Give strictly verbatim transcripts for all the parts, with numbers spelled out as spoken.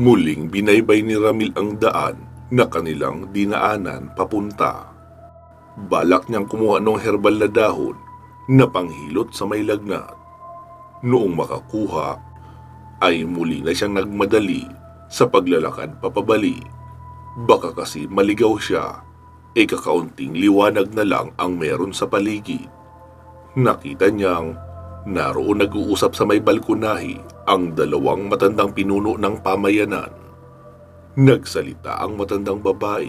Muling binaybay ni Ramil ang daan na kanilang dinaanan papunta. Balak niyang kumuha ng herbal na dahon na panghilot sa may lagnat. Noong makakuha, ay muli na siyang nagmadali sa paglalakad papabali. Baka kasi maligaw siya, e kakaunting liwanag na lang ang meron sa paligid. Nakita niyang naroon nag-uusap sa may balkonahe ang dalawang matandang pinuno ng pamayanan. Nagsalita ang matandang babae.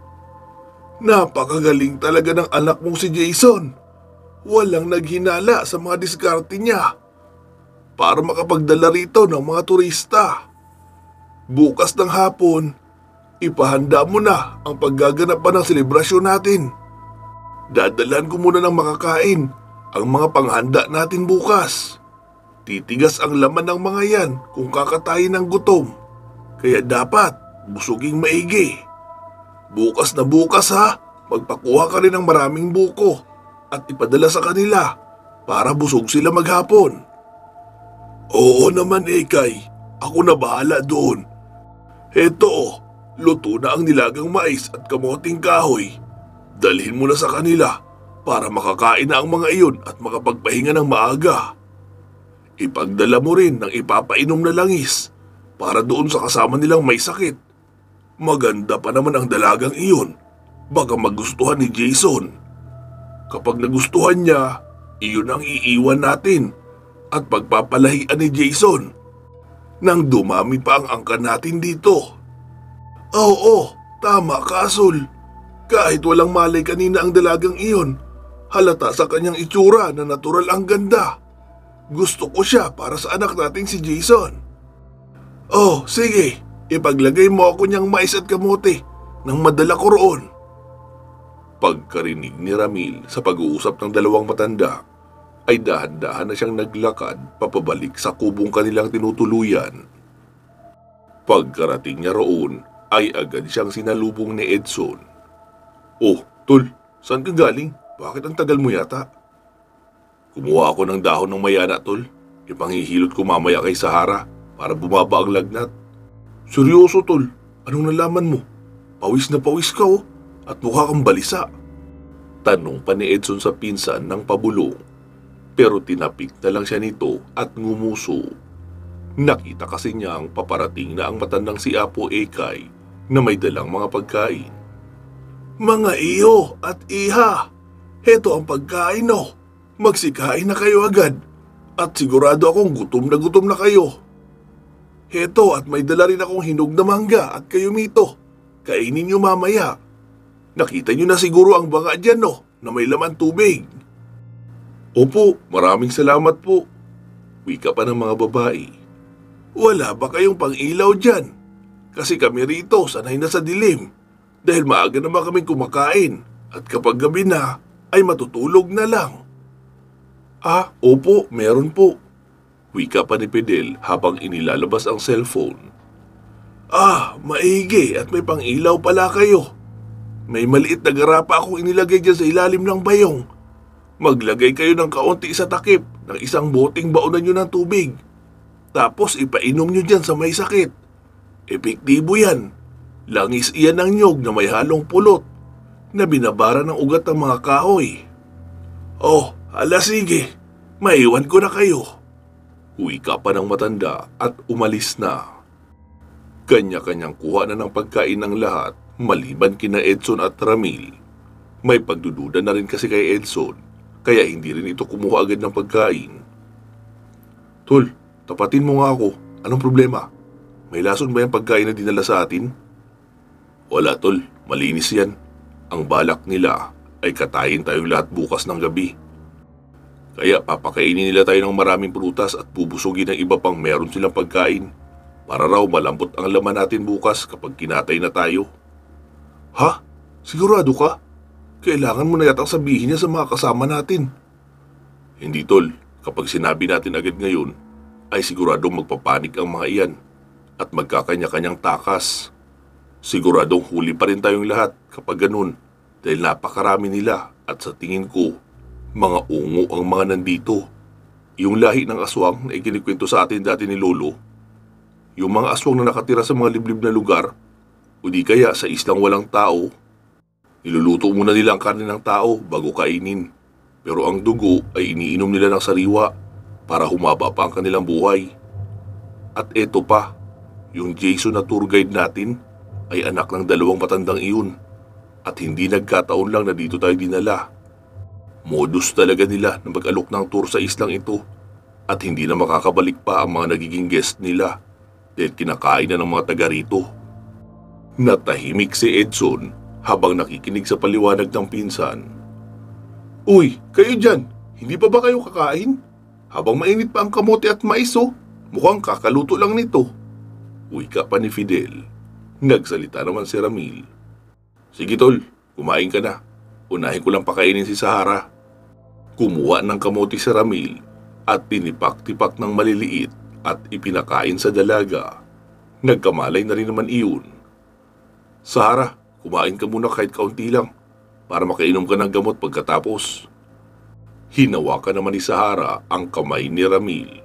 "Napakagaling talaga ng anak mong si Jason. Walang naghinala sa mga diskarte niya para makapagdala rito ng mga turista. Bukas ng hapon, ipahanda mo na ang paggaganapan ng selebrasyon natin. Dadalhan ko muna ng makakain ang mga panghanda natin bukas. Titigas ang laman ng mga yan kung kakatayin ng gutom. Kaya dapat busuging maigi. Bukas na bukas ha, magpakuha ka rin ng maraming buko at ipadala sa kanila para busog sila maghapon." "Oo naman, Ekay. Ako na bahala doon. Heto, luto na ang nilagang mais at kamoting kahoy. Dalhin mo na sa kanila para makakain na ang mga iyon at makapagpahinga ng maaga. Ipagdala mo rin ng ipapainom na langis para doon sa kasama nilang may sakit. Maganda pa naman ang dalagang iyon. Baka magustuhan ni Jason. Kapag nagustuhan niya, iyon ang iiwan natin at pagpapalahian ni Jason nang dumami pa ang angkan natin dito." "Oo, tama ka, Asul. Kahit walang malay kanina ang dalagang iyon, halata sa kanyang itsura na natural ang ganda. Gusto ko siya para sa anak nating si Jason. Oh, sige, ipaglagay mo ako niyang mais at kamote nang madala ko roon." Pagkarinig ni Ramil sa pag-uusap ng dalawang matanda, ay dahan-dahan na siyang naglakad papabalik sa kubong kanilang tinutuluyan. Pagkarating niya roon, ay agad siyang sinalubong ni Edson. "Oh, Tol, saan ka galing? Bakit ang tagal mo yata?" "Kumuha ako ng dahon ng mayana, Tol. Ipanghihilot ko mamaya kay Sahara para bumaba ang lagnat." "Seryoso, Tol? Anong nalaman mo? Pawis na pawis ka oh, at mukha kang balisa." Tanong pa ni Edson sa pinsan ng pabulong, pero tinapik na lang siya nito at ngumuso. Nakita kasi niyang paparating na ang matandang si Apo Ekay na may dalang mga pagkain. "Mga iyo at iha, heto ang pagkain no. Magsikain na kayo agad at sigurado akong gutom na gutom na kayo. Heto at may dala rin akong hinog na mangga at kayumito. Kainin niyo mamaya. Nakita niyo na siguro ang banga dyan no, na may laman tubig." "Opo, maraming salamat po." Wika pa ng mga babae. "Wala ba kayong pang-ilaw dyan? Kasi kami rito sanay na sa dilim dahil maaga naman kaming kumakain at kapag gabi na ay matutulog na lang." "Ah, opo, meron po." Wika pa ni Fidel habang inilalabas ang cellphone. "Ah, maigi at may pang-ilaw pala kayo. May maliit na garapa akong inilagay dyan sa ilalim ng bayong. Maglagay kayo ng kaunti sa takip ng isang boteng baunan nyo ng tubig. Tapos ipainom nyo dyan sa may sakit. Epektibo yan. Langis iyan ng nyog na may halong pulot na binabara ng ugat ng mga kahoy." "Oh, hala sige. Maiwan ko na kayo." Wika pa ng matanda at umalis na. Kanya-kanyang kuha na ng pagkain ng lahat maliban kina Edson at Ramil. May pagdududa na rin kasi kay Edson, kaya hindi rin ito kumuha agad ng pagkain. "Tol, tapatin mo nga ako. Anong problema? May lason ba yung pagkain na dinala sa atin?" "Wala, Tol. Malinis yan. Ang balak nila ay katayin tayong lahat bukas ng gabi. Kaya papakainin nila tayo ng maraming prutas at bubusugin ng iba pang meron silang pagkain para raw malambot ang laman natin bukas kapag kinatay na tayo." "Ha? Sigurado ka? Kailangan mo na yatang sabihin niya sa mga kasama natin." "Hindi, Tol. Kapag sinabi natin agad ngayon, ay siguradong magpapanik ang mga iyan at magkakanya-kanyang takas. Siguradong huli pa rin tayong lahat kapag ganun dahil napakarami nila at sa tingin ko, mga ungo ang mga nandito. Yung lahi ng aswang na ikinikwento sa atin dati ni Lolo, Yung mga aswang na nakatira sa mga liblib na lugar o di kaya sa islang walang tao. Niluluto muna nila ang karne ng tao bago kainin. Pero ang dugo ay iniinom nila ng sariwa para humaba pa ang kanilang buhay. At eto pa, yung Jason na tour guide natin ay anak ng dalawang matandang iyon. At hindi nagkataon lang na dito tayo dinala. Modus talaga nila na mag-alok ng tour sa islang ito at hindi na makakabalik pa ang mga nagiging guest nila dahil kinakain na ng mga taga rito. Natahimik si Edson habang nakikinig sa paliwanag ng pinsan. Uy, kayo dyan, hindi pa ba kayo kakain? Habang mainit pa ang kamote at mais oh, mukhang kakaluto lang nito. Uy ka pa ni Fidel. Nagsalita naman si Ramil. Sige tol, kumain ka na. Unahin ko lang pakainin si Sahara. Kumuha ng kamote si Ramil at tinipak-tipak ng maliliit at ipinakain sa dalaga. Nagkamalay na rin naman iyon. Sahara, kumain ka muna kahit kaunti lang para makainom ka ng gamot pagkatapos. Hinawakan naman ni Sahara ang kamay ni Ramil.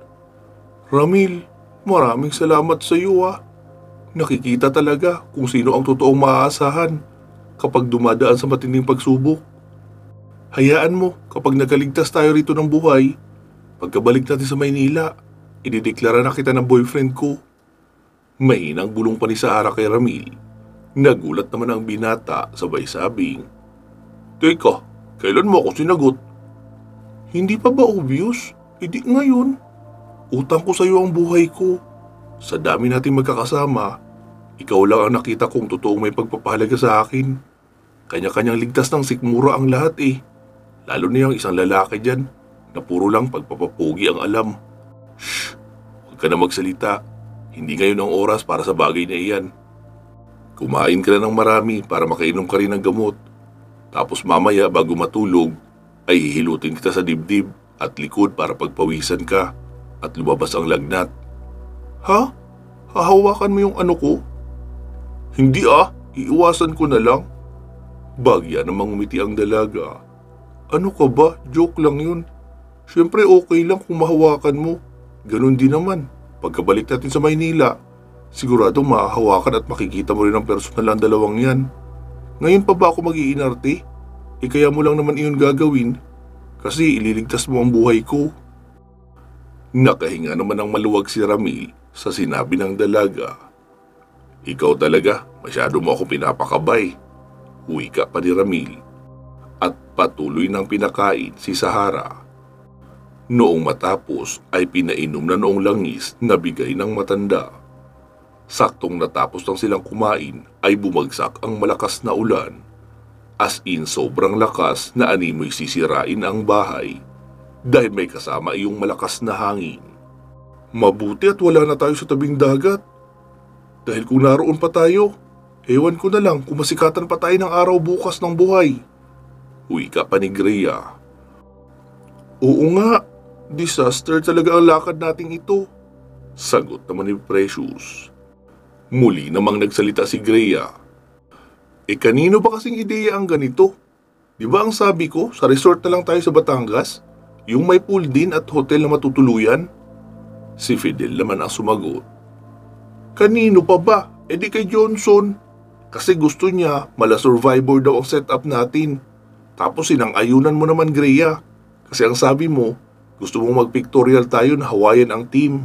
Ramil, maraming salamat sa iyo ah. Nakikita talaga kung sino ang totoong maaasahan kapag dumadaan sa matinding pagsubok. Hayaan mo kapag nagaligtas tayo rito ng buhay, pagkabalik natin sa Maynila, idideklara na kita ng boyfriend ko. Mahinang bulong pa ni Sahara kay Ramil. Nagulat naman ang binata sabay sabing, Teka, kailan mo ako sinagot? Hindi pa ba obvious? Hindi ngayon. Utang ko sa iyo ang buhay ko. Sa dami natin magkakasama, ikaw lang ang nakita kong totoong may pagpapahalaga sa akin. Kanya-kanyang ligtas ng sikmura ang lahat eh. Lalo na yung isang lalaki dyan na puro lang pagpapapugi ang alam. Shh! Huwag ka na magsalita. Hindi ngayon ang oras para sa bagay na iyan. Kumain ka na ng marami para makainom ka rin ng gamot. Tapos mamaya bago matulog ay hihilutin kita sa dibdib at likod para pagpawisan ka at lumabas ang lagnat. Ha? Hahawakan mo yung ano ko? Hindi ah, iiwasan ko na lang. Bagya namang umiti ang dalaga. Ano ka ba? Joke lang yun. Siyempre okay lang kung mahawakan mo. Ganon din naman. Pagkabalik natin sa Maynila, sigurado mahahawakan at makikita mo rin ang personal ang dalawang yan. Ngayon pa ba ako mag-iinarte? E kaya mo lang naman iyon gagawin kasi ililigtas mo ang buhay ko. Nakahinga naman ang maluwag si Ramil sa sinabi ng dalaga. Ikaw talaga, masyado mo ako pinapakabay. Uwi ka pa ni Ramil. At patuloy ng pinakain si Sahara. Noong matapos ay pinainom na noong langis na bigay ng matanda. Saktong natapos lang silang kumain ay bumagsak ang malakas na ulan. As in sobrang lakas na animoy sisirain ang bahay dahil may kasama iyong malakas na hangin. Mabuti at wala na tayo sa tabing dagat. Dahil kung naroon pa tayo, ewan ko na lang kung masikatan pa tayo ng araw bukas ng buhay. Uwi ka pa ni Greya. Oo nga, disaster talaga ang lakad nating ito. Sagot naman ni Precious. Muli namang nagsalita si Greya. E kanino ba kasing ideya ang ganito? Di ba ang sabi ko, sa resort na lang tayo sa Batangas? Yung may pool din at hotel na matutuluyan? Si Fidel naman ang sumagot. Kanino pa ba? E di kay Johnson. Kasi gusto niya, mala survivor daw ang setup natin. Tapos sinang-ayunan mo naman, Greya. Kasi ang sabi mo, gusto mong mag-pictorial tayo na Hawaiian ang team.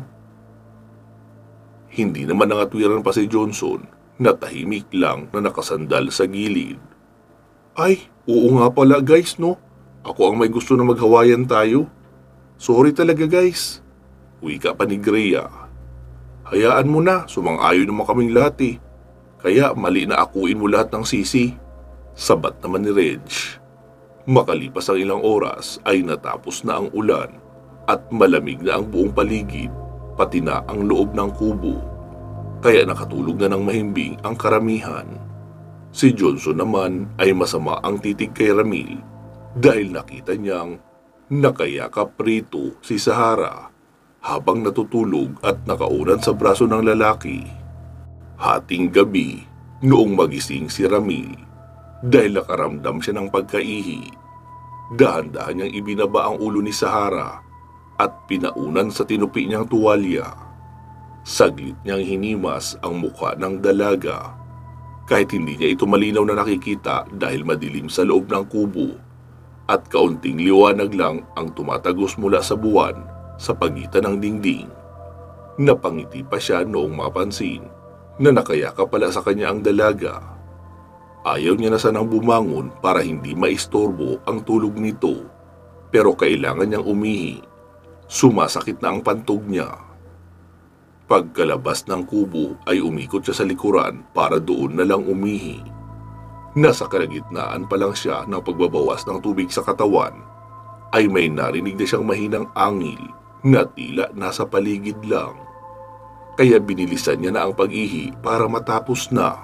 Hindi naman nangatwiran pa si Johnson na tahimik lang na nakasandal sa gilid. Ay, oo nga pala guys no. Ako ang may gusto na mag-Hawaiian tayo. Sorry talaga guys. Uwi ka pa ni Greya. Hayaan mo na, sumang-ayon naman kaming lahat eh. Kaya mali na akuin mo lahat ng sisi. Sabat naman ni Reg. Makalipas ang ilang oras ay natapos na ang ulan at malamig na ang buong paligid, pati na ang loob ng kubo. Kaya nakatulog na ng mahimbing ang karamihan. Si Johnson naman ay masama ang titig kay Ramil dahil nakita niyang nakayakap rito si Sahara habang natutulog at nakaunan sa braso ng lalaki. Hating gabi noong magising si Ramil. Dahil nakaramdam siya ng pagkaihi, dahan-dahan niyang ibinaba ang ulo ni Sahara at pinaunan sa tinupi niyang tuwalya. Saglit niyang hinimas ang mukha ng dalaga. Kahit hindi niya ito malinaw na nakikita dahil madilim sa loob ng kubo at kaunting liwanag lang ang tumatagos mula sa buwan sa pagitan ng dingding. Napangiti pa siya noong mapansin na nakayakap pala sa kanya ang dalaga. Ayaw niya na sanang bumangon para hindi maistorbo ang tulog nito, pero kailangan niyang umihi. Sumasakit na ang pantog niya. Pagkalabas ng kubo ay umikot siya sa likuran para doon na lang umihi. Nasa kalagitnaan pa lang siya ng pagbabawas ng tubig sa katawan ay may narinig na siyang mahinang angil na tila nasa paligid lang. Kaya binilisan niya na ang pag-ihi para matapos na.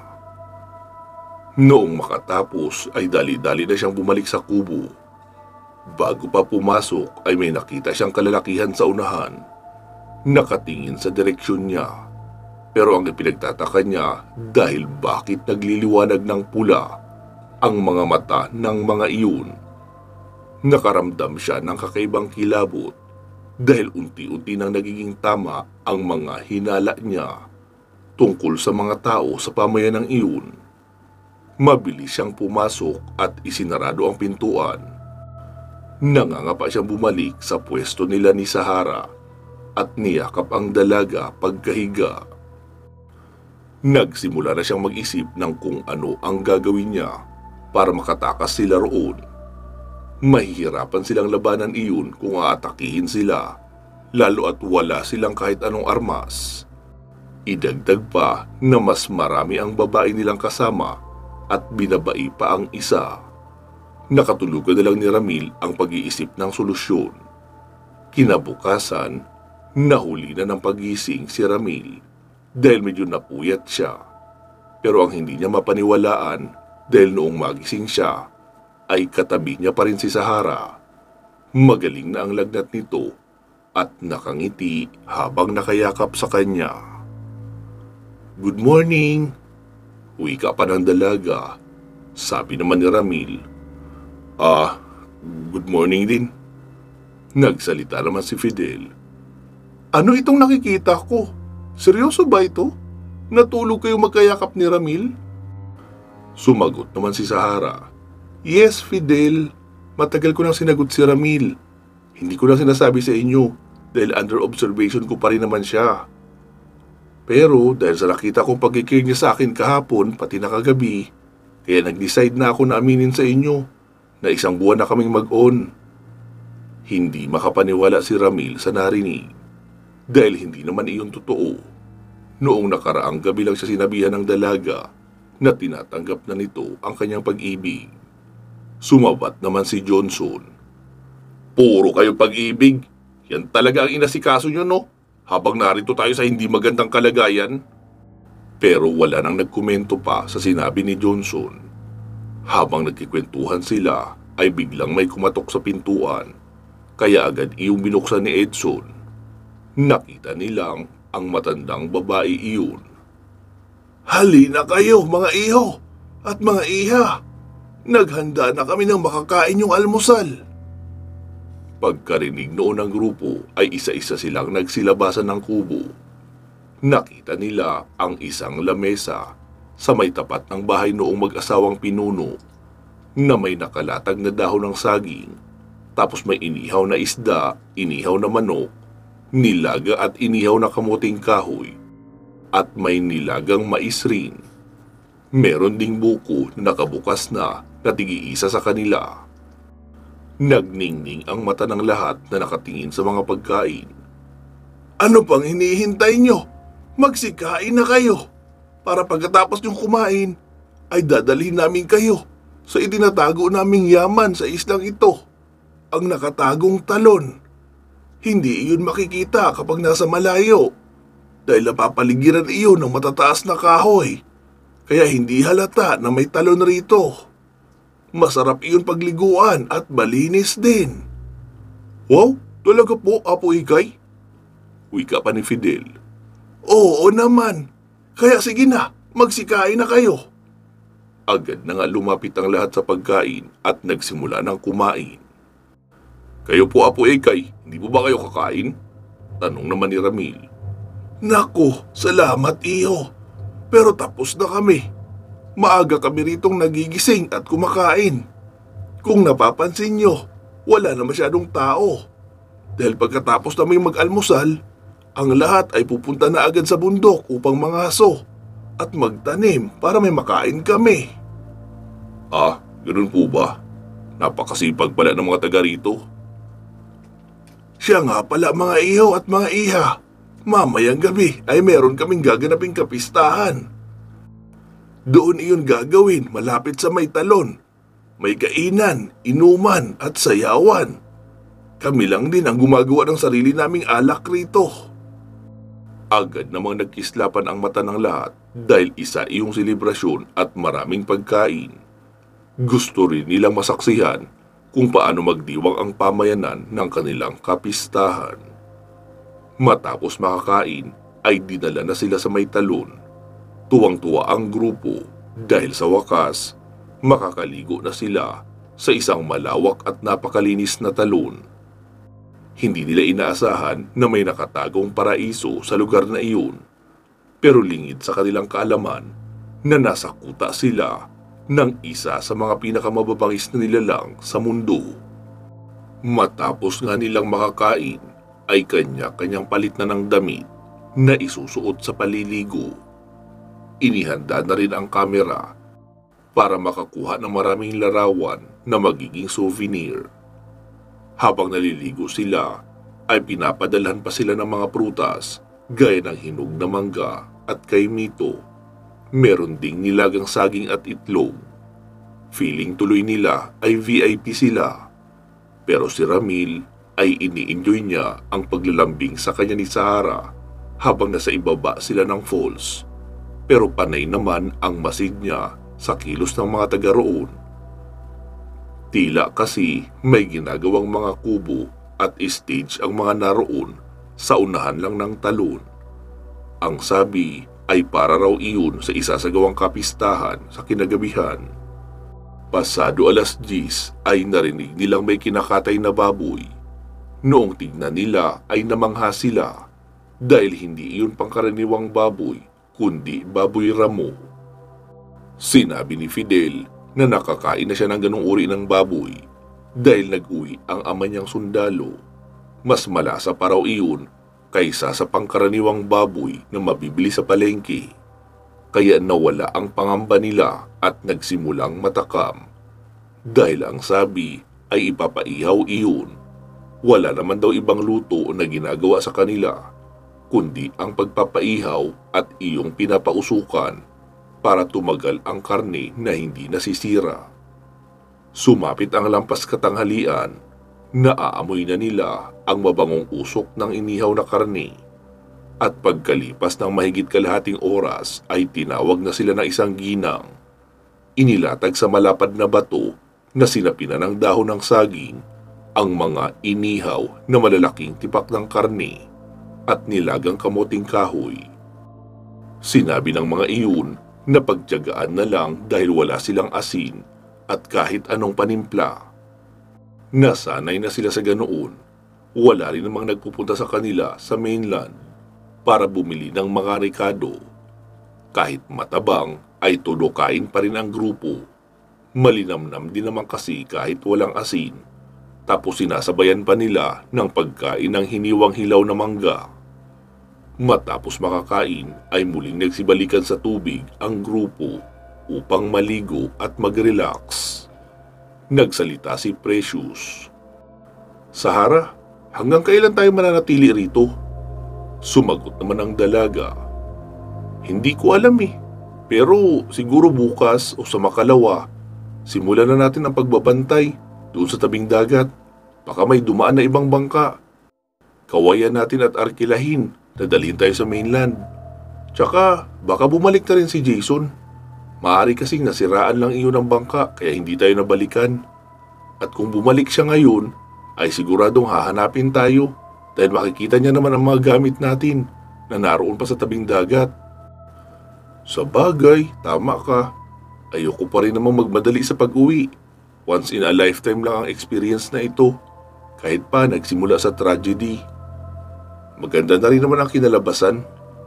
Noong makatapos ay dali-dali na siyang bumalik sa kubo. Bago pa pumasok ay may nakita siyang kalalakihan sa unahan. Nakatingin sa direksyon niya, pero ang ipinagtataka niya dahil bakit nagliliwanag ng pula ang mga mata ng mga iyon. Nakaramdam siya ng kakaibang kilabot dahil unti-unti nang nagiging tama ang mga hinala niya tungkol sa mga tao sa pamayanan ng iyon. Mabilis siyang pumasok at isinarado ang pintuan. Nangangapa siyang bumalik sa pwesto nila ni Sahara at niyakap ang dalaga pagkahiga. Nagsimula na siyang mag-isip ng kung ano ang gagawin niya para makatakas sila roon. Mahihirapan silang labanan iyon kung aatakihin sila, lalo at wala silang kahit anong armas. Idagdag pa na mas marami ang babae nilang kasama at binabai pa ang isa. Nakatulugan na lang ni Ramil ang pag-iisip ng solusyon. Kinabukasan, nahuli na ng pagising si Ramil dahil medyo napuyat siya. Pero ang hindi niya mapaniwalaan dahil noong magising siya ay katabi niya pa rin si Sahara. Magaling na ang lagnat nito at nakangiti habang nakayakap sa kanya. "Good morning," wika pa ng dalaga. Sabi naman ni Ramil, "Ah, good morning din." Nagsalita naman si Fidel. "Ano itong nakikita ko? Seryoso ba ito? Natulog kayo magkayakap ni Ramil?" Sumagot naman si Sahara. "Yes, Fidel. Matagal ko nang sinagot si Ramil. Hindi ko na sinasabi sa inyo dahil under observation ko pa rin naman siya. Pero dahil sa nakita kong pagkikir niya sa akin kahapon pati na kagabi, kaya nag-decide na ako na aminin sa inyo na isang buwan na kaming mag-on." Hindi makapaniwala si Ramil sa narinig. Dahil hindi naman iyon totoo. Noong nakaraang gabi lang siya sinabihan ng dalaga na tinatanggap na nito ang kanyang pag-ibig. Sumabat naman si Johnson. "Puro kayo pag-ibig. Yan talaga ang inasikaso nyo, no? Habang narito tayo sa hindi magandang kalagayan." Pero wala nang nagkomento pa sa sinabi ni Johnson. Habang nagkikwentuhan sila ay biglang may kumatok sa pintuan. Kaya agad iyong binuksan ni Edson. Nakita nilang ang matandang babae iyon. "Halina kayo mga iho at mga iha. Naghanda na kami ng makakain yung almusal." Pagkarinig noon ng grupo ay isa-isa silang nagsilabasan ng kubo. Nakita nila ang isang lamesa sa may tapat ng bahay noong mag-asawang pinuno na may nakalatag na dahon ng saging, tapos may inihaw na isda, inihaw na manok, nilaga at inihaw na kamuting kahoy, at may nilagang mais rin. Meron ding buko na nakabukas na natigiisa sa kanila. Nagningning ang mata ng lahat na nakatingin sa mga pagkain. "Ano pang hinihintay nyo? Magsikain na kayo para pagkatapos nyong kumain ay dadalhin namin kayo sa itinatago naming yaman sa islang ito, ang nakatagong talon. Hindi iyon makikita kapag nasa malayo dahil napapaligiran iyon ng matataas na kahoy, kaya hindi halata na may talon rito. Masarap iyon pagliguan at malinis din." "Wow, talaga po, Apo Ikay?" wika pa ni Fidel. "Oo naman, kaya sige na, magsikain na kayo." Agad na nga lumapit ang lahat sa pagkain at nagsimula ng kumain. "Kayo po, Apo Ikay, hindi po ba kayo kakain?" tanong naman ni Ramil. Nako, salamat iyo. Pero tapos na kami. Maaga kami ritong nagigising at kumakain. Kung napapansin nyo, wala na masyadong tao. Dahil pagkatapos namin mag-almusal, ang lahat ay pupunta na agad sa bundok upang mangaso at magtanim para may makain kami. Ah, ganun po ba? Napakasipag pala ng mga taga rito. Siya nga pala mga iho at mga iha. Mamayang gabi ay meron kaming gaganaping kapistahan. Doon iyon gagawin malapit sa may talon. May kainan, inuman at sayawan. Kami lang din ang gumagawa ng sarili naming alak rito. Agad namang nagkislapan ang mata ng lahat dahil isa iyong selebrasyon at maraming pagkain. Gusto rin nilang masaksihan kung paano magdiwang ang pamayanan ng kanilang kapistahan. Matapos makakain ay dinala na sila sa may talon. Tuwang-tuwa ang grupo dahil sa wakas, makakaligo na sila sa isang malawak at napakalinis na talon. Hindi nila inaasahan na may nakatagong paraiso sa lugar na iyon, pero lingid sa kanilang kaalaman na nasa kuta sila ng isa sa mga pinakamababangis na nilalang sa mundo. Matapos nga nilang makakain, ay kanya-kanyang palit na ng damit na isusuot sa paliligo. Inihanda na rin ang kamera para makakuha ng maraming larawan na magiging souvenir. Habang naliligo sila, ay pinapadalhan pa sila ng mga prutas gaya ng hinog na mangga at kaimito. Meron ding nilagang saging at itlog. Feeling tuloy nila ay V I P sila. Pero si Ramil ay ini-enjoy niya ang paglalambing sa kanya ni Sahara habang nasa ibaba sila ng falls. Pero panay naman ang masid niya sa kilos ng mga taga roon. Tila kasi may ginagawang mga kubo at stage ang mga naroon sa unahan lang ng talon. Ang sabi ay para raw iyon sa isasagawang kapistahan sa kinagabihan. Pasado alas diyes ay narinig nilang may kinakatay na baboy. Noong tignan nila ay namangha sila dahil hindi iyon pangkaraniwang baboy kundi baboy ramo. Sinabi ni Fidel na nakakain na siya ng ganong uri ng baboy dahil nag-uwi ang ama niyang sundalo. Mas malasa pa raw iyon kaysa sa pangkaraniwang baboy na mabibili sa palengke. Kaya nawala ang pangamba nila at nagsimulang matakam. Dahil ang sabi ay ipapaihaw iyon. Wala naman daw ibang luto na ginagawa sa kanila, kundi ang pagpapaihaw at iyong pinapausukan para tumagal ang karne na hindi nasisira. Sumapit ang lampas katanghalian, naaamoy na nila ang mabangong usok ng inihaw na karne. At pagkalipas ng mahigit kalahating oras ay tinawag na sila ng isang ginang. Inilatag sa malapad na bato na sinapinan ng dahon ng saging ang mga inihaw na malalaking tipak ng karne at nilagang kamuting kahoy. Sinabi ng mga iyon na pagtiyagaan na lang dahil wala silang asin at kahit anong panimpla. Nasanay na sila sa ganoon. Wala rin namang nagpupunta sa kanila sa mainland para bumili ng mga rekado. Kahit matabang ay todo kain pa rin ang grupo. Malinamnam din naman kasi kahit walang asin. Tapos sinasabayan pa nila ng pagkain ng hiniwang hilaw na mangga. Matapos makakain ay muling nagsibalikan sa tubig ang grupo upang maligo at mag-relax. Nagsalita si Precious. Sahara, hanggang kailan tayo mananatili rito? Sumagot naman ang dalaga. Hindi ko alam eh, pero siguro bukas o sa makalawa, simulan na natin ang pagbabantay doon sa tabing dagat. Baka may dumaan na ibang bangka. Kawayan natin at arkilahin na dalhin tayo sa mainland. Tsaka baka bumalik na rin si Jason. Maaari kasing nasiraan lang iyon ng bangka kaya hindi tayo nabalikan. At kung bumalik siya ngayon, ay siguradong hahanapin tayo dahil makikita niya naman ang mga gamit natin na naroon pa sa tabing dagat. Sa bagay, tama ka. Ayoko pa rin namang magmadali sa pag-uwi. Once in a lifetime lang ang experience na ito, kahit pa nagsimula sa tragedy. Maganda na rin naman ang kinalabasan.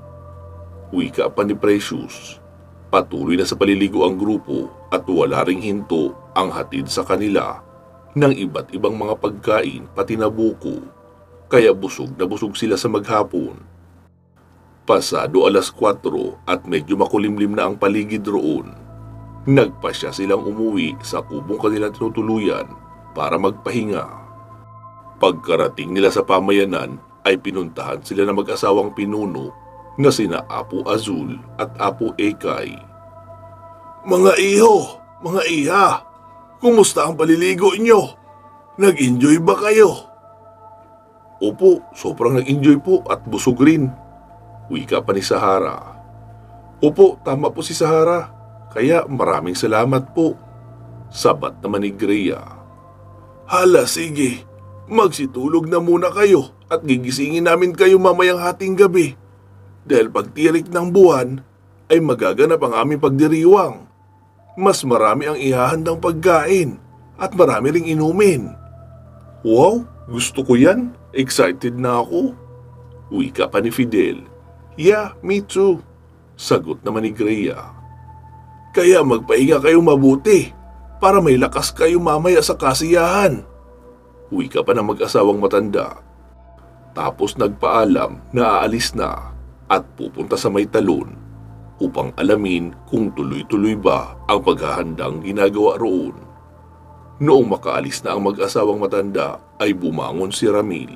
Wika pa ni Precious. Patuloy na sa paliligo ang grupo at wala ring hinto ang hatid sa kanila ng iba't ibang mga pagkain pati na buko, kaya busog na busog sila sa maghapon. Pasado alas kwatro at medyo makulimlim na ang paligid roon, nagpasya silang umuwi sa kubong kanilang tinutuluyan para magpahinga. Pagkarating nila sa pamayanan ay pinuntahan sila ng mag-asawang pinuno na sina Apo Azul at Apo Ekay. "Mga iho, mga iha, kumusta ang paliligo inyo? Nag-enjoy ba kayo?" "Opo, sobrang nag-enjoy po at busog rin," wika pa ni Sahara. "Opo, tama po si Sahara, kaya maraming salamat po," sabat naman ni Greya. "Hala, sige, magsitulog na muna kayo at gigisingin namin kayo mamayang hating gabi. Dahil pagtirik ng buwan ay magaganap ang aming pagdiriwang. Mas marami ang ihahandang pagkain at marami ring inumin." "Wow, gusto ko yan. Excited na ako," wika pa ni Fidel. "Yeah, me too," sagot naman ni Greya. "Kaya magpahinga kayo mabuti para may lakas kayo mamaya sa kasiyahan," wika pa ng mag-asawang matanda. Tapos nagpaalam na aalis na at pupunta sa may talon upang alamin kung tuloy-tuloy ba ang paghahandang ginagawa roon. Noong makaalis na ang mag-asawang matanda ay bumangon si Ramil.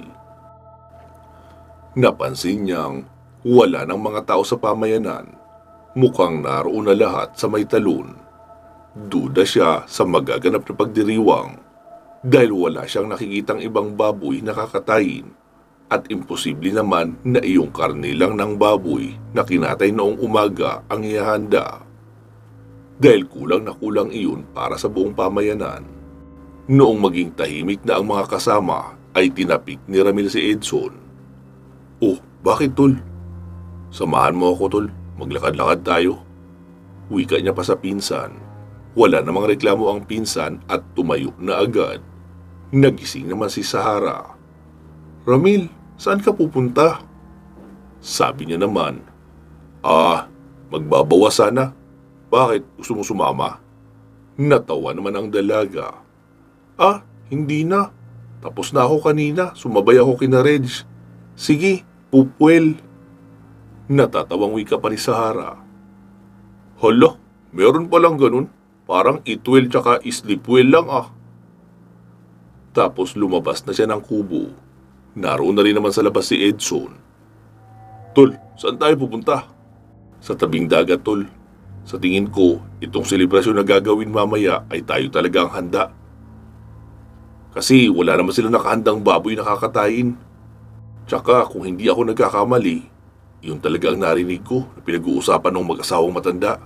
Napansin niyang wala ng mga tao sa pamayanan. Mukhang naroon na lahat sa may talon. Duda siya sa magaganap na pagdiriwang dahil wala siyang nakikitang ibang baboy na kakatayin. At imposible naman na iyong karne lang ng baboy na kinatay noong umaga ang ihahanda. Dahil kulang na kulang iyon para sa buong pamayanan. Noong maging tahimik na ang mga kasama ay tinapik ni Ramil si Edson. "Oh, bakit tol? Samahan mo ako tol, maglakad-lakad tayo," wika niya pa sa pinsan. Wala namang reklamo ang pinsan at tumayo na agad. Nagising naman si Sahara. "Ramil, saan ka pupunta?" Sabi niya naman. "Ah, magbabawas sana. Bakit? Gusto mo sumama?" Natawa naman ang dalaga. "Ah, hindi na. Tapos na ako kanina. Sumabay ako kina Reg. Sige, pupwel." Natatawang wika pa ni Sahara. "Hala, meron palang ganun. Parang itwel tsaka islipwel lang ah." Tapos lumabas na siya ng kubo. Naroon na rin naman sa labas si Edson. "Tol, saan tayo pupunta?" "Sa tabing dagat, tol. Sa tingin ko, itong selebrasyon na gagawin mamaya ay tayo talaga ang handa. Kasi wala naman sila nakahandang baboy na kakatayin. Tsaka kung hindi ako nagkakamali, yun talaga ang narinig ko na pinag-uusapan ng mag-asawang matanda.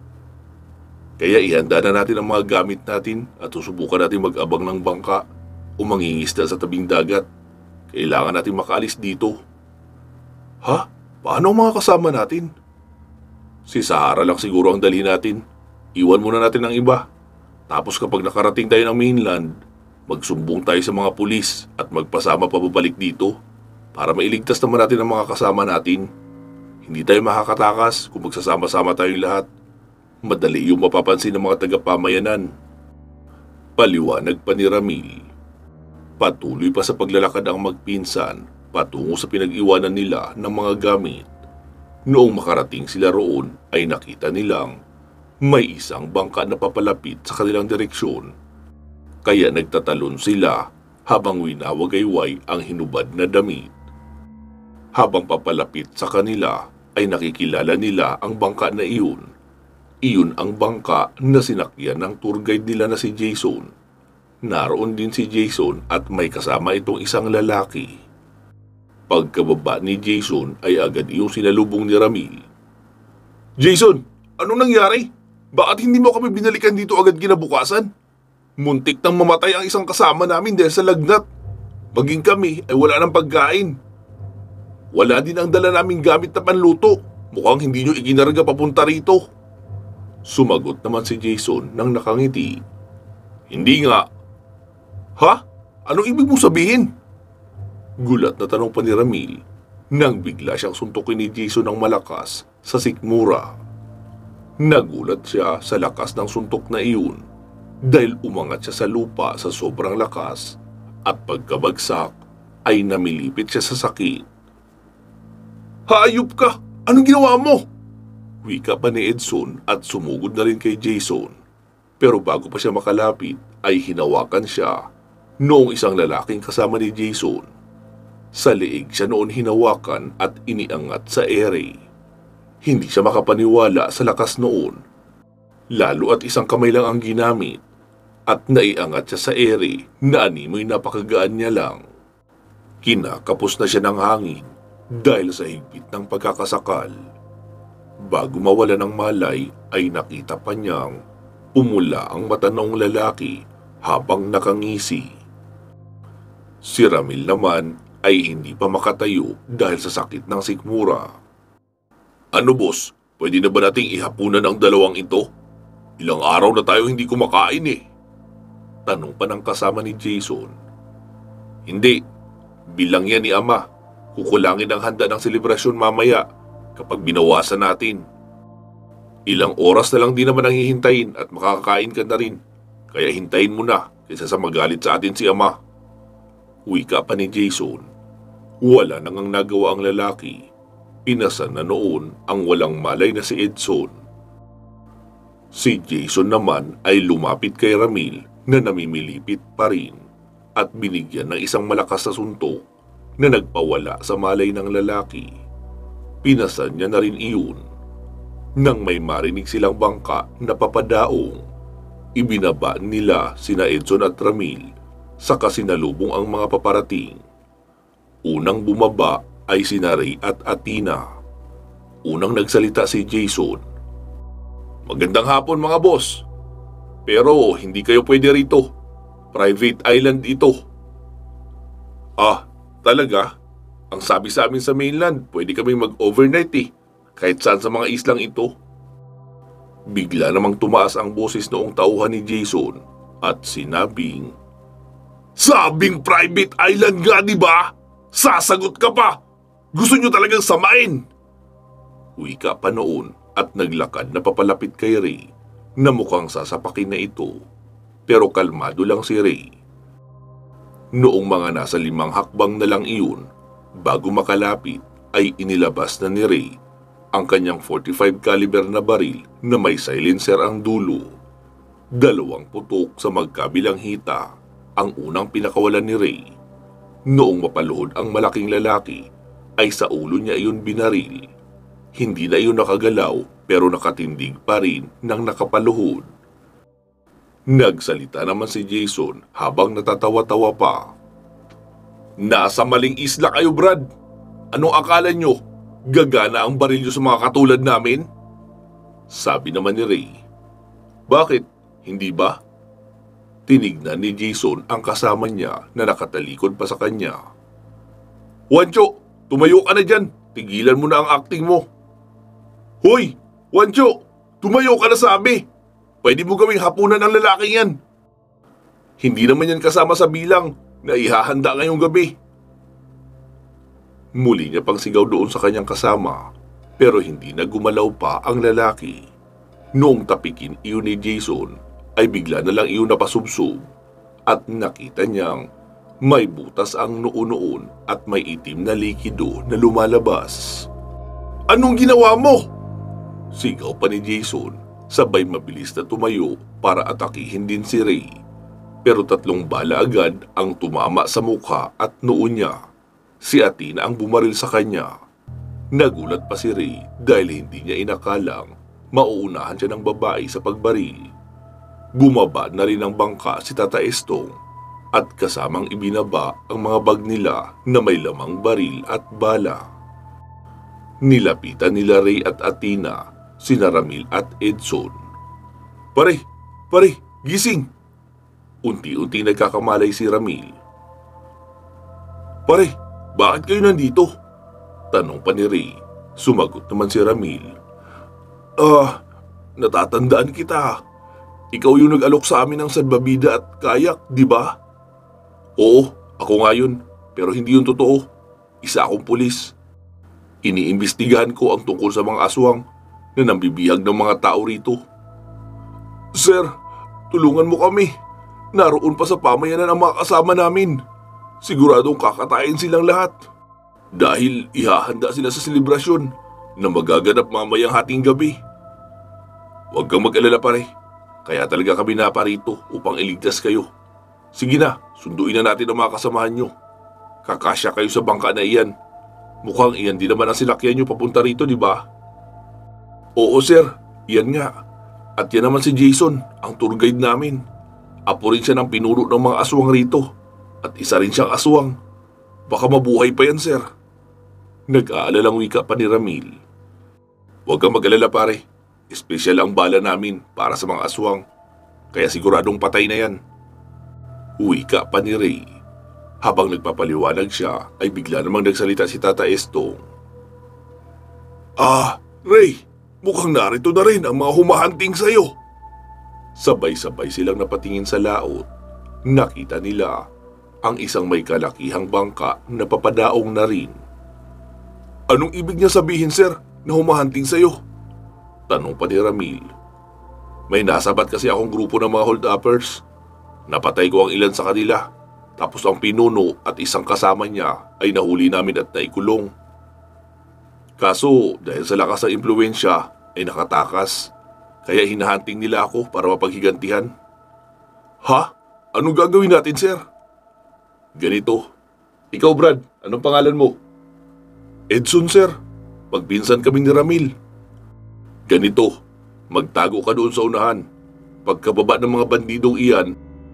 Kaya ihanda na natin ang mga gamit natin at susubukan natin mag-abang ng bangka o mangingisda sa tabing dagat. Kailangan natin makaalis dito." "Ha? Paano ang mga kasama natin?" "Si Sahara lang siguro ang dalhin natin. Iwan muna natin ang iba. Tapos kapag nakarating tayo ng mainland, magsumbong tayo sa mga pulis at magpasama pababalik dito para mailigtas naman natin ang mga kasama natin. Hindi tayo makakatakas kung magsasama-sama tayong lahat. Madali yung mapapansin ng mga taga-pamayanan." Paliwanag pa ni Ramil. Patuloy pa sa paglalakad ang magpinsan patungo sa pinag-iwanan nila ng mga gamit. Noong makarating sila roon ay nakita nilang may isang bangka na papalapit sa kanilang direksyon. Kaya nagtatalon sila habang winawagayway ang hinubad na damit. Habang papalapit sa kanila ay nakikilala nila ang bangka na iyon. Iyon ang bangka na sinakyan ng tour guide nila na si Jason. Naroon din si Jason at may kasama itong isang lalaki. Pagkababa ni Jason ay agad iyong sinalubong ni Ramil. "Jason, anong nangyari? Bakit hindi mo kami binalikan dito agad kinabukasan? Muntik nang mamatay ang isang kasama namin dahil sa lagnat. Maging kami ay wala ng pagkain. Wala din ang dala naming gamit na panluto. Mukhang hindi nyo iginarga papunta rito." Sumagot naman si Jason nang nakangiti. "Hindi nga." "Ha? Anong ibig mong sabihin?" Gulat na tanong pa ni Ramil nang bigla siyang suntukin ni Jason ng malakas sa sikmura. Nagulat siya sa lakas ng suntok na iyon dahil umangat siya sa lupa sa sobrang lakas at pagkabagsak ay namilipit siya sa sakit. "Hayop ka! Anong ginawa mo?" Wika pa ni Edson at sumugod na rin kay Jason. Pero bago pa siya makalapit ay hinawakan siya noong isang lalaking kasama ni Jason. Sa leeg siya noon hinawakan at iniangat sa ere. Hindi siya makapaniwala sa lakas noon, lalo at isang kamay lang ang ginamit at naiangat siya sa ere na animoy napakagaan niya lang. Kinakapos na siya ng hangin dahil sa higpit ng pagkakasakal. Bago mawala ng malay ay nakita pa niyang umula ang mata noong lalaki habang nakangisi. Si Ramil naman ay hindi pa makatayo dahil sa sakit ng sikmura. "Ano boss, pwede na ba nating ihapunan ang dalawang ito? Ilang araw na tayo hindi kumakain eh." Tanong pa ng kasama ni Jason. "Hindi, bilang yan ni Ama. Kukulangin ang handa ng selebrasyon mamaya kapag binawasan natin. Ilang oras na lang din naman ang hihintayin at makakakain ka na rin. Kaya hintayin mo na kaysa sa magalit sa atin si Ama." Wika pa ni Jason. Wala nang ang nagawa ang lalaki. Inasan na noon ang walang malay na si Edson. Si Jason naman ay lumapit kay Ramil na namimilipit pa rin at binigyan ng isang malakas na suntok na nagpawala sa malay ng lalaki. Pinasan niya na rin iyon. Nang may marinig silang bangka na papadaong, ibinaba nila sina Edson at Ramil sa kasinalubong ang mga paparating. Unang bumaba ay sina Ray at Athena. Unang nagsalita si Jason. "Magandang hapon mga boss. Pero hindi kayo pwede rito. Private island ito." "Ah, talaga? Ang sabi sa amin sa mainland, pwede kaming mag-overnight eh. Kahit saan sa mga islang ito." Bigla namang tumaas ang boses noong tauhan ni Jason at sinabing, "Sabing private island nga, di ba? Sasagot ka pa! Gusto nyo talagang samain!" Wika pa noon at naglakad na papalapit kay Ray na mukhang sasapakin na ito. Pero kalmado lang si Ray. Noong mga nasa limang hakbang na lang iyon, bago makalapit ay inilabas na ni Ray ang kanyang forty-five caliber na baril na may silencer ang dulo. Dalawang putok sa magkabilang hita ang unang pinakawalan ni Ray. Noong mapaluhod ang malaking lalaki, ay sa ulo niya iyon binaril. Hindi na iyon nakagalaw pero nakatindig pa rin ng nakapaluhod. Nagsalita naman si Jason habang natatawa-tawa pa. "Nasa maling isla kayo, Brad. Anong akala nyo? Gagana ang baril nyo sa mga katulad namin?" Sabi naman ni Ray. "Bakit? Hindi ba?" Tinignan ni Jason ang kasama niya na nakatalikod pa sa kanya. "Wancho, tumayo ka na dyan. Tigilan mo na ang acting mo." "Hoy, Wancho, tumayo ka na sabi. Pwede mo gawing hapunan ang lalaking yan. Hindi naman yan kasama sa bilang na ihahanda ngayong gabi." Muli niya pang sigaw doon sa kanyang kasama, pero hindi na gumalaw pa ang lalaki. Noong tapikin iyon ni Jason, ay bigla na lang iyon napasubsob at nakita niyang may butas ang noo-noon at may itim na likido na lumalabas. "Anong ginawa mo?" Sigaw pa ni Jason, sabay mabilis na tumayo para atakihin din si Ray. Pero tatlong bala agad ang tumama sa mukha at noo niya. Si Athena ang bumaril sa kanya. Nagulat pa si Ray dahil hindi niya inakalang mauunahan siya ng babae sa pagbaril. Bumaba na rin ng bangka si Tata Estong at kasamang ibinaba ang mga bag nila na may lamang baril at bala. Nilapitan nila Ray at Athena, sina Ramil at Edson. "Pare, pare, gising!" Unti-unti nagkakamalay si Ramil. "Pare, bakit kayo nandito?" Tanong pa ni Ray. Sumagot naman si Ramil. "Ah, natatandaan kita. Ikaw yung nag-alok sa amin ng salbabida at kayak, di ba?" "Oo, ako nga yun. Pero hindi yun totoo. Isa akong pulis." Iniimbestigahan ko ang tungkol sa mga aswang na nambibihag ng mga tao rito. Sir, tulungan mo kami. Naroon pa sa pamayanan ang mga kasama namin. Siguradong kakatayin silang lahat. Dahil ihahanda sila sa selebrasyon na magaganap mamayang hating gabi. Huwag kang mag-alala pare. Kaya talaga kami naparito upang iligtas kayo. Sige na, sunduin na natin ang mga kasamahan nyo. Kakasya kayo sa bangka na iyan. Mukhang iyan din naman ang sinakyan nyo papunta rito, di ba? Oo sir, iyan nga. At yan naman si Jason, ang tour guide namin. Apo rin siya ng pinuno ng mga aswang rito. At isa rin siyang aswang. Baka mabuhay pa yan sir. Nag-aalalang wika pa ni Ramil. Huwag kang mag-alala pare. Espesyal ang bala namin para sa mga aswang. Kaya siguradong patay na yan. Wika pa ni Ray. Habang nagpapaliwanag siya ay bigla namang nagsalita si Tata Estong. Ah, Ray, mukhang narito na rin ang mga humahanting sa'yo. Sabay-sabay silang napatingin sa laot. Nakita nila ang isang may kalakihang bangka na papadaong na rin. Anong ibig niya sabihin sir na humahanting sa'yo? Tanong pa ni Ramil. May nasabat kasi akong grupo ng mga hold-uppers. Napatay ko ang ilan sa kanila. Tapos ang pinuno at isang kasama niya ay nahuli namin at naikulong. Kaso dahil sa lakas ng impluensya ay nakatakas. Kaya hinahanting nila ako para mapaghigantihan. Ha? Anong gagawin natin sir? Ganito. Ikaw Brad, anong pangalan mo? Edson sir. Magpinsan kami ni Ramil. Ganito, magtago ka doon sa unahan. Pagkababa ng mga bandidong iyan,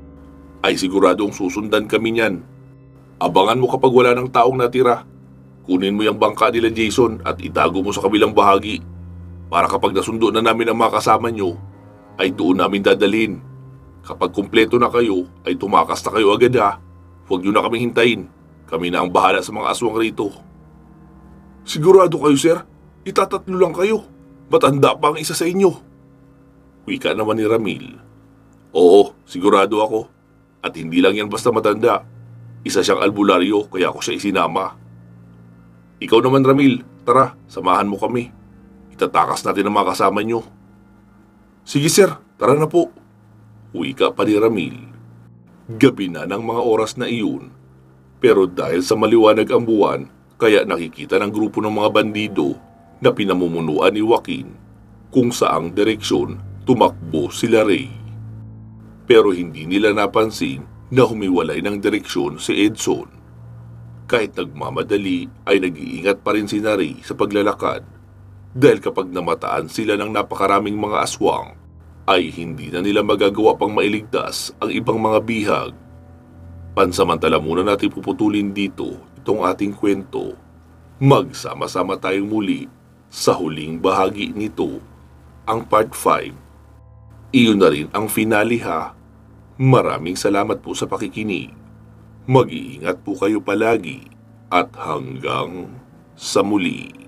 ay siguradong susundan kami niyan. Abangan mo kapag wala ng taong natira. Kunin mo yung bangka nila Jason at itago mo sa kabilang bahagi. Para kapag nasundo na namin ang mga kasama nyo, ay doon namin dadalhin. Kapag kumpleto na kayo, ay tumakas na kayo agad ha. Huwag nyo na kaming hintayin. Kami na ang bahala sa mga aswang rito. Sigurado kayo sir? Itatatlo lang kayo. Matanda pa ang isa sa inyo. Wika naman ni Ramil. Oo, sigurado ako. At hindi lang yan basta matanda. Isa siyang albularyo kaya ako siya isinama. Ikaw naman Ramil, tara, samahan mo kami. Itatakas natin ang mga kasama nyo. Sige sir, tara na po. Wika pa ni Ramil. Gabi na ng mga oras na iyon. Pero dahil sa maliwanag ang buwan, kaya nakikita ng grupo ng mga bandido na pinamumunuan ni Joaquin kung saang direksyon tumakbo sila Ray. Pero hindi nila napansin na humiwalay ng direksyon si Edson. Kahit nagmamadali ay nag-iingat pa rin si Ray sa paglalakad dahil kapag namataan sila ng napakaraming mga aswang ay hindi na nila magagawa pang mailigtas ang ibang mga bihag. Pansamantala muna natin puputulin dito itong ating kwento. Magsama-sama tayong muli sa huling bahagi nito, ang part five. Iyon na rin ang finale ha. Maraming salamat po sa pakikinig. Mag-iingat po kayo palagi at hanggang sa muli.